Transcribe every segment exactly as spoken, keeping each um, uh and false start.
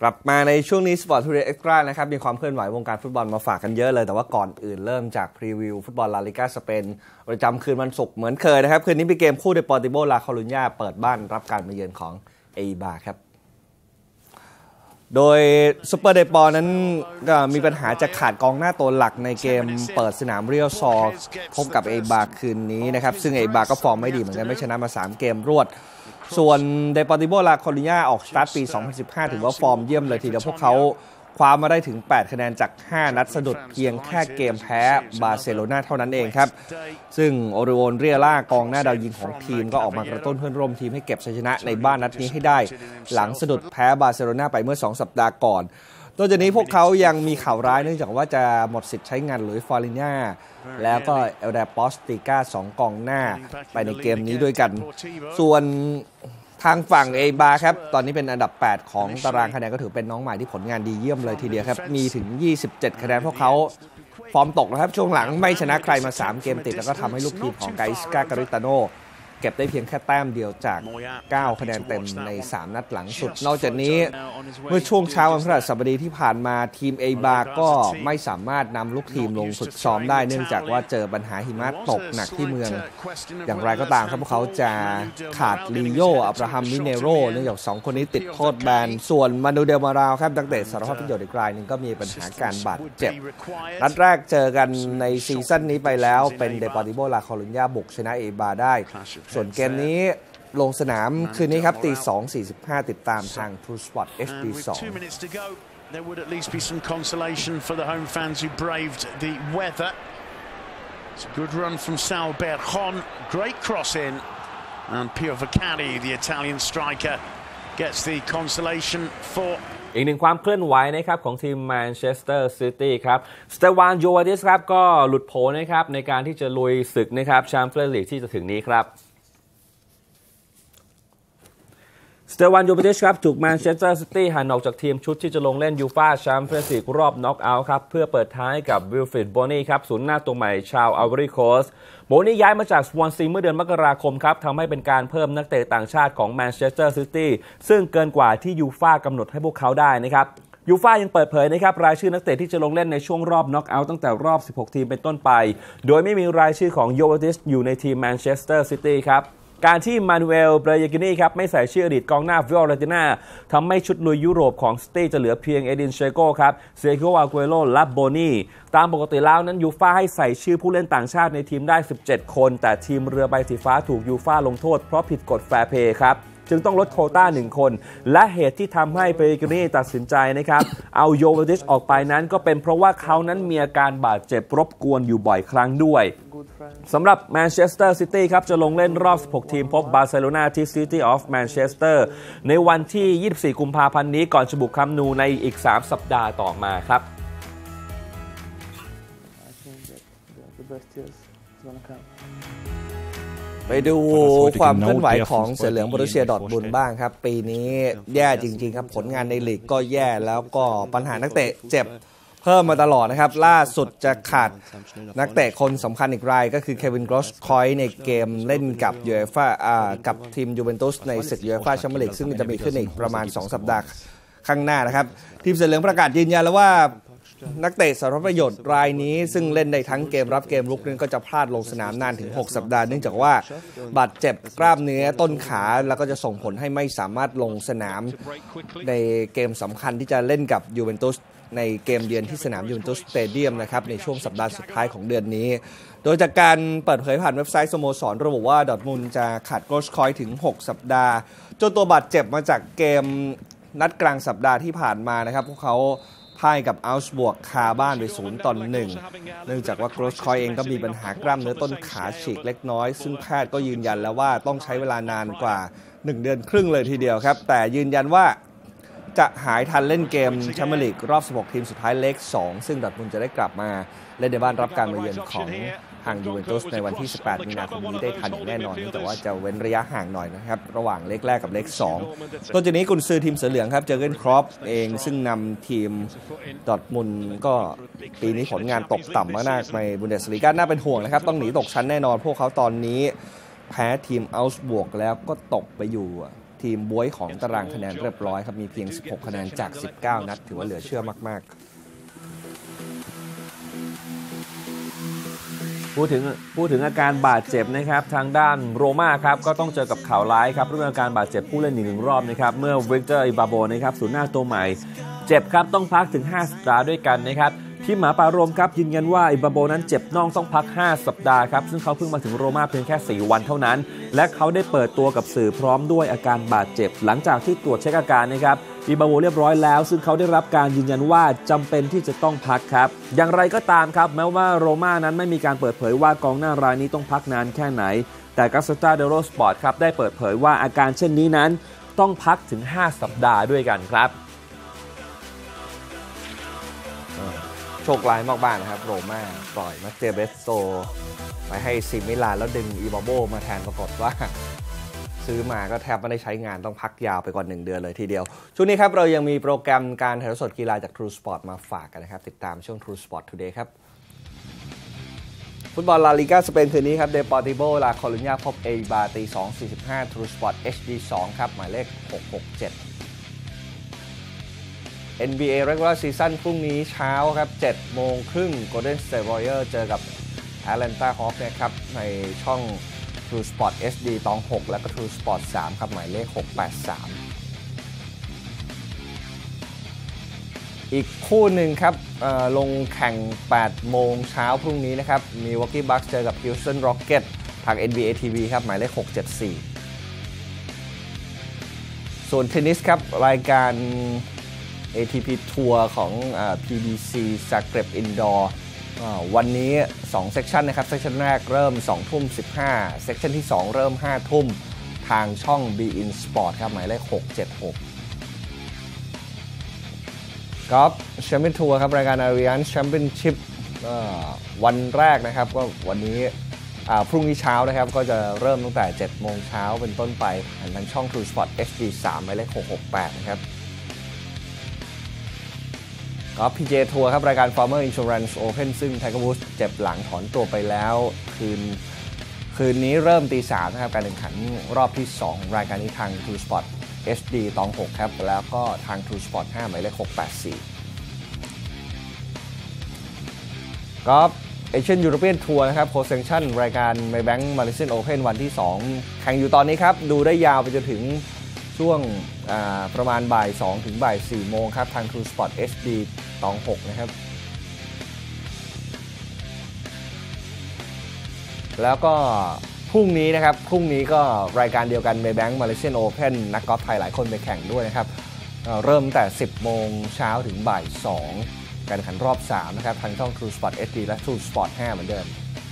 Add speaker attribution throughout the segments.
Speaker 1: กลับมาในช่วงนี้ Sport Today Extra นะครับมีความเคลื่อนไหววงการฟุตบอลมาฝากกันเยอะเลยแต่ว่าก่อนอื่นเริ่มจากพรีวิวฟุตบอลลาลิกาสเปนประจำคืนวันศุกร์เหมือนเคยนะครับคืนนี้เป็นเกมคู่เดปอร์ติโบลาคอรุญญาเปิดบ้านรับการมาเยือนของเอบาครับโดยซูเปอร์เดปอร์นั้นก็มีปัญหาจะขาดกองหน้าตัวหลักในเกมเปิดสนามเรียลซอร์พบกับเอบาคืนนี้นะครับซึ่งเอบาก็ฟอร์มไม่ดีเหมือนกันไม่ชนะมาสามเกมรวดส่วนเดปอร์ติโบลาคอรุญญาออกสตาร์ทปีสองพันสิบห้าถือว่าฟอร์มเยี่ยมเลยทีเดียวพวกเขาคว้ามาได้ถึงแปดคะแนนจากห้านัดสะดุดเพียงแค่เกมแพ้บาร์เซโลนาเท่านั้นเองครับซึ่งโอริโอนเรียล่ากองหน้าดาวยิงของทีมก็ออกมากระตุ้นเพื่อนร่วมทีมให้เก็บชัยชนะในบ้านนัดนี้ให้ได้หลังสะดุดแพ้บาร์เซโลนาไปเมื่อสองสัปดาห์ก่อนนอกจากนี้พวกเขายังมีข่าวร้ายเนื่องจากว่าจะหมดสิทธิ์ใช้งานหลุยส์ฟอริน่าแล้วก็เอลเดปอสติก้าสองกองหน้าไปในเกมนี้ด้วยกันส่วนทางฝั่งเอบาครับตอนนี้เป็นอันดับแปดของตารางคะแนนก็ถือเป็นน้องใหม่ที่ผลงานดีเยี่ยมเลยทีเดียวครับมีถึงยี่สิบเจ็ดคะแนนพวกเขาฟอร์มตกนะครับช่วงหลังไม่ชนะใครมาสามเกมติดแล้วก็ทำให้ลูกทีมของไกส์กาการิตาโนเก็บได้เพียงแค่แต้มเดียวจากเก้าคะแนนเต็มในสามนัดหลังสุดนอกจากนี้เมื่อช่วงเช้าวันพฤหัสบดีที่ผ่านมาทีมเอบาก็ไม่สามารถนำลูกทีมลงฝึกซ้อมได้เนื่องจากว่าเจอปัญหาหิมะตกหนักที่เมืองอย่างไรก็ตามครับพวกเขาจะขาดลีโยอับราฮัมมิเนโรเนื่องจากสองคนนี้ติดโทษแบนส่วนมานูเดลมาราวครับนักเตะสารพัดประโยชน์อีกรายหนึ่งก็มีปัญหาการบาดเจ็บนัดแรกเจอกันในซีซั่นนี้ไปแล้วเป็นเดปอร์ติโบลาคอรุญญาบุกชนะเอบาได้ส่วนเกมนี้ลงสนามคืนนี้ครับตี สองสี่สิบห้า ติดตามทาง True Sport เอช ดี สอง
Speaker 2: There would at least be some consolation for the home fans who braved the weather. It's a good run from Sal Berjon, great cross in, and Pio Vicari, the Italian striker, gets the consolation for
Speaker 3: อีกหนึ่งความเคลื่อนไหวนะครับของทีมแมนเชสเตอร์ซิตี้ครับสเตวานโยวาดิสครับก็หลุดโผนะครับในการที่จะลุยศึกนะครับแชมเปี้ยนส์ลีกที่จะถึงนี้ครับสเตวานโยวาดิสครับถูกแมนเชสเตอร์ซิตี้หันออกจากทีมชุดที่จะลงเล่นยูฟ่าแชมเปี้ยนส์ลีกรอบน็อกเอาท์ครับเพื่อเปิดท้ายกับวิลฟริดโบนี่ครับศูนย์หน้าตัวใหม่ชาวอัลเวอริโคสโบนี่ย้ายมาจากสวอนซีเมื่อเดือนมกราคมครับทำให้เป็นการเพิ่มนักเตะต่างชาติของแมนเชสเตอร์ซิตี้ซึ่งเกินกว่าที่ยูฟ่ากำหนดให้พวกเขาได้นะครับยูฟ่ายังเปิดเผยนะครับรายชื่อนักเตะที่จะลงเล่นในช่วงรอบน็อกเอาท์ตั้งแต่รอบสิบหกทีมเป็นต้นไปโดยไม่มีรายชื่อของโยวาดิสอยู่ในทีมแมนเชสเตอร์ซิตี้ครับการที่มานูเอลเบรยากินีครับไม่ใส่ชื่ออดีตกองหน้าฟิโอเรติน่าทำให้ชุดลุยยุโรปของซิตี้จะเหลือเพียงเอดินเชโกครับเซโกอากุเอโรและโบนี่ตามปกติแล้วนั้นยูฟ่าให้ใส่ชื่อผู้เล่นต่างชาติในทีมได้สิบเจ็ดคนแต่ทีมเรือใบสีฟ้าถูกยูฟ่าลงโทษเพราะผิดกฎแฟร์เพย์ครับจึงต้องลดโควต้าหนึ่งคนและเหตุที่ทำให้เบรยากินีตัดสินใจนะครับเอาโยวาดิสออกไปนั้นก็เป็นเพราะว่าเขานั้นมีอาการบาดเจ็บรบกวนอยู่บ่อยครั้งด้วยสำหรับแมนเชสเตอร์ซิตี้ครับจะลงเล่นรอบสิบหกทีมพบบาร์เซโลนาที่ City of Manchester ในวันที่ยี่สิบสี่กุมภาพันธ์นี้ก่อนจะบุกคัมป์นูในอีกสามสัปดาห์ต่อมาครับ
Speaker 1: ไปดูความเคลื่อนไหวของเสือเหลืองบรูเซียดอร์ทมุนด์บ้างครับปีนี้แย่จริงๆครับผลงานในลีกก็แย่แล้วก็ปัญหานักเตะเจ็บเพิ่มมาตลอดนะครับล่าสุดจะขาดนักเตะคนสำคัญอีกรายก็คือเควินกรอสคอยในเกมเล่นกับยูเอฟ่ากับทีมยูเวนตุสในศึกยูเอฟ่าแชมเปี้ยนส์ลีกซึ่งจะมีขึ้นอีกประมาณสองสัปดาห์ข้างหน้านะครับทีมเสือเหลืองประกาศยืนยันแล้วว่านักเตะสารพัดประโยชน์รายนี้ซึ่งเล่นได้ทั้งเกมรับเกมลุกนั้นก็จะพลาดลงสนามนานถึงหกสัปดาห์เนื่องจากว่าบาดเจ็บกล้ามเนื้อต้นขาแล้วก็จะส่งผลให้ไม่สามารถลงสนามในเกมสำคัญที่จะเล่นกับยูเวนตุสในเกมเยือนที่สนามยูเวนตุสสเตเดียมนะครับในช่วงสัปดาห์สุดท้ายของเดือนนี้โดยจากการเปิดเผยผ่านเว็บไซต์สโมสรระบุว่าดอร์ทมุนด์จะขาดโกชคอยถึงหกสัปดาห์จนตัวบาดเจ็บมาจากเกมนัดกลางสัปดาห์ที่ผ่านมานะครับพวกเขาพ่ายกับอัลส์บวกคาบ้านไปศูนย์ต่อหนึ่งเนื่องจากว่าโกรชคอยเองก็มีปัญหากล้ามเนื้อต้นขาฉีกเล็กน้อยซึ่งแพทย์ก็ยืนยันแล้วว่าต้องใช้เวลานานกว่าหนึ่งเดือนครึ่งเลยทีเดียวครับแต่ยืนยันว่าจะหายทันเล่นเกมแชมเปี้ยนส์ลีกรอบสิบหกทีมสุดท้ายเลขสองซึ่งดอร์ทมุนด์จะได้กลับมาเล่นในบ้านรับการมาเยือนของทางยูเวนตุสในวันที่สิบแปดมีนาคมนี้ได้ทันอย่างแน่นอนแต่ว่าจะเว้นระยะห่างหน่อยนะครับระหว่างเลขแรกกับเลขสองต้นจากนี้กุนซือทีมเสือเหลืองครับเจอเกนครอปเองซึ่งนำทีมดอร์ทมุนด์ก็ปีนี้ผลงานตกต่ำมากๆในบุนเดสลีกาน่าเป็นห่วงนะครับต้องหนีตกชั้นแน่นอนพวกเขาตอนนี้แพ้ทีมอัลส์บวกแล้วก็ตกไปอยู่ททีมบ๊วยของตารางคะแนนเรียบร้อยครับมีเพียงสิบหกคะแนนจากสิบเก้านัดถือว่าเหลือเชื่อมากๆ
Speaker 3: พูดถึงพูดถึงอาการบาดเจ็บนะครับทางด้านโรม่าครับก็ต้องเจอกับข่าวร้ายครับเรื่องอาการบาดเจ็บผู้เล่นอีกหนึ่งรอบนะครับเมื่อวิกเตอร์อิบาโบนะครับศูนย์หน้าตัวใหม่เจ็บครับต้องพักถึงห้าสัปดาห์ด้วยกันนะครับที่หมาป่าโรมครับยืนยันว่าอิบาโบนั้นเจ็บน่องต้องพักห้าสัปดาห์ครับซึ่งเขาเพิ่งมาถึงโรม่าเพียงแค่สี่วันเท่านั้นและเขาได้เปิดตัวกับสื่อพร้อมด้วยอาการบาดเจ็บหลังจากที่ตรวจเช็คอาการนะครับอิบาโบเรียบร้อยแล้วซึ่งเขาได้รับการยืนยันว่าจำเป็นที่จะต้องพักครับอย่างไรก็ตามครับแม้ว่าโรม่านั้นไม่มีการเปิดเผยว่ากองหน้ารายนี้ต้องพักนานแค่ไหนแต่กัสตาเดโรสปอร์ตครับได้เปิดเผยว่าอาการเช่นนี้นั้นต้องพักถึงห้าสัปดาห์ด้วยกันครับ
Speaker 1: โชคร้ายมากๆนะครับโรม่าปล่อยมาเตเบสโตไปให้ซิมิลานแล้วดึงอีบาโบมาแทนปรากฏว่าซื้อมาก็แทบไม่ได้ใช้งานต้องพักยาวไปก่อนหนึ่งเดือนเลยทีเดียวช่วงนี้ครับเรายังมีโปรแกรมการถ่ายทอดสดกีฬาจาก True Sport มาฝากกันนะครับติดตามช่วง True Sport Today ครับฟุตบอลลาลิก้าสเปนคืนนี้ครับเดปอร์ติโบลาคอลุญญาพบเอบาตี สองสี่สิบห้า True Sport เอช ดี สองครับหมายเลขหกหกเจ็ดเอ็น บี เอ Regular Season พรุ่งนี้เช้าครับ เจ็ดโมงครึ่ง Golden State Warriors เจอกับ Atlanta Hawks นะครับในช่อง True Sport เอช ดี ตอง หกแล้วก็ True Sport สามครับหมายเลขหกแปดสามอีกคู่หนึ่งครับลงแข่ง แปดโมงเช้าพรุ่งนี้นะครับ Milwaukee Bucks เจอกับ Houston Rockets ทาง เอ็น บี เอ ที วี ครับหมายเลขหกเจ็ดสี่ส่วนเทนนิสครับรายการเอ ที พี ทัวร์ของ พี บี ซี Zagreb Indoor วันนี้สองเซสชันนะครับเซสชันแรกเริ่ม สองทุ่มสิบห้าเซสชันที่สองเริ่ม ห้าทุ่มทางช่อง Be In Sport ครับหมายเลขหกเจ็ดหกกอล์ฟแชมเปี้ยนทัวร์ครับรายการ Allianz Championship วันแรกนะครับก็วันนี้พรุ่งนี้เช้านะครับก็จะเริ่มตั้งแต่ เจ็ดโมงเช้าเป็นต้นไปผ่านทางช่อง True Sport เอช ดี สามหมายเลขหกหกแปดนะครับก็ พี จี เอ ทัวร์ครับรายการ Farmer Insurance Open ซึ่ง Tiger Woods เจ็บหลังถอนตัวไปแล้วคืนคืนนี้เริ่มตีสามนะครับการแข่งขันรอบที่สองรายการนี้ทาง True Sport เอช ดี ตองหกครับแล้วก็ทาง True Sport ห้าหมายเลขหกแปดสี่ก็เอเชียนยูโรเปียนทัวร์นะครับโคเซนชั่นรายการ Maybank Malaysian Open วันที่สองแข่งอยู่ตอนนี้ครับดูได้ยาวไปจนถึงช่วงประมาณบ่ายสองถึงบ่ายสี่โมงครับทาง True Sport เอช ดี ตองหกนะครับแล้วก็พรุ่งนี้นะครับพรุ่งนี้ก็รายการเดียวกัน Maybank Malaysian Open นักกอล์ฟไทยหลายคนไปแข่งด้วยนะครับเริ่มแต่ สิบโมงเช้าถึงบ่ายสองการแข่งขันรอบสามนะครับทางช่อง True Sport เอช ดี และ True Sport ห้าเหมือนเดิม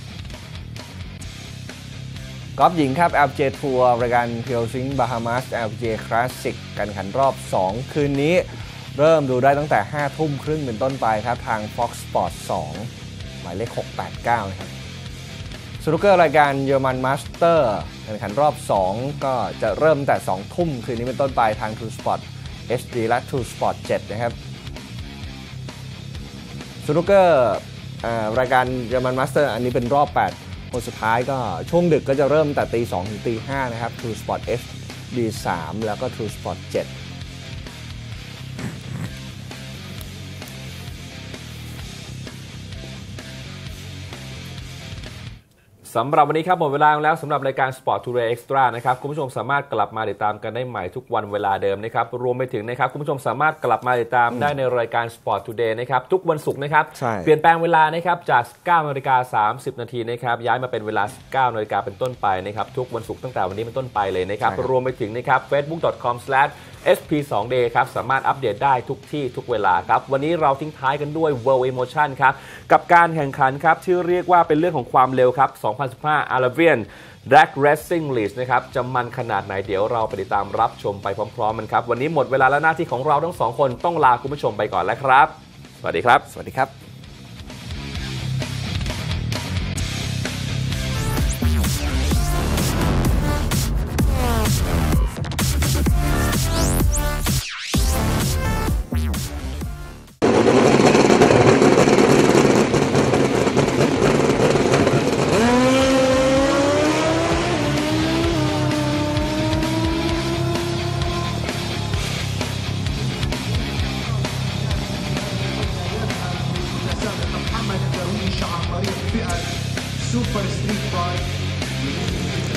Speaker 1: กอล์ฟหญิงครับ แอล พี จี เอ ทัวร์รายการ Pilsing Bahamas แอล พี จี เอ Classic การแข่งขันรอบสองคืนนี้เริ่มดูได้ตั้งแต่ห้าทุ่มครึ่งเป็นต้นไปครับทาง Fox Sports สองหมายเลขหกแปดเก้านะครับสนุกเกอร์รายการเยอรมันมาสเตอร์การแข่งขันรอบสองก็จะเริ่มแต่สองทุ่มคืนนี้เป็นต้นไปทาง True Sport เอช ดี และ True Sport เจ็ดนะครับสนุกเกอร์รายการเยอรมันมาสเตอร์อันนี้เป็นรอบแปดคนสุดท้ายก็ช่วงดึกก็จะเริ่มแต่ตีสองถึงตีห้านะครับ True Sport เอช ดี สามแล้วก็ True Sport เจ็ด
Speaker 3: สำหรับวันนี้ครับหมดเวลาแล้วสำหรับรายการ Sport Today Extra นะครับคุณผู้ชมสามารถกลับมาติดตามกันได้ใหม่ทุกวันเวลาเดิมนะครับรวมไปถึงนะครับคุณผู้ชมสามารถกลับมาติดตามได้ในรายการ Sport Today นะครับทุกวันศุกร์นะครับเปลี่ยนแปลงเวลานะครับจาก สิบเก้านาฬิกาสามสิบนาทีนะครับย้ายมาเป็นเวลา สิบเก้านาฬิกาเป็นต้นไปนะครับทุกวันศุกร์ตั้งแต่วันนี้เป็นต้นไปเลยนะครับรวมไปถึงนะครับ เฟซบุ๊ก ดอท คอม สแลช เอส พี ทู เดย์ ครับสามารถอัปเดตได้ทุกที่ทุกเวลาครับวันนี้เราทิ้งท้ายกันด้วย World Emotion ครับกับการแข่งขันครับที่เรียกว่าเป็นเรื่องของความเร็วครับสองพันสิบห้า Arabian Drag Racing League นะครับจะมันขนาดไหนเดี๋ยวเราไปติดตามรับชมไปพร้อมๆกันครับวันนี้หมดเวลาและหน้าที่ของเราทั้งสองคนต้องลาคุณผู้ชมไปก่อนแล้วครับสวัสดีครับ
Speaker 1: สวัสดีครับ
Speaker 4: Super Street Fight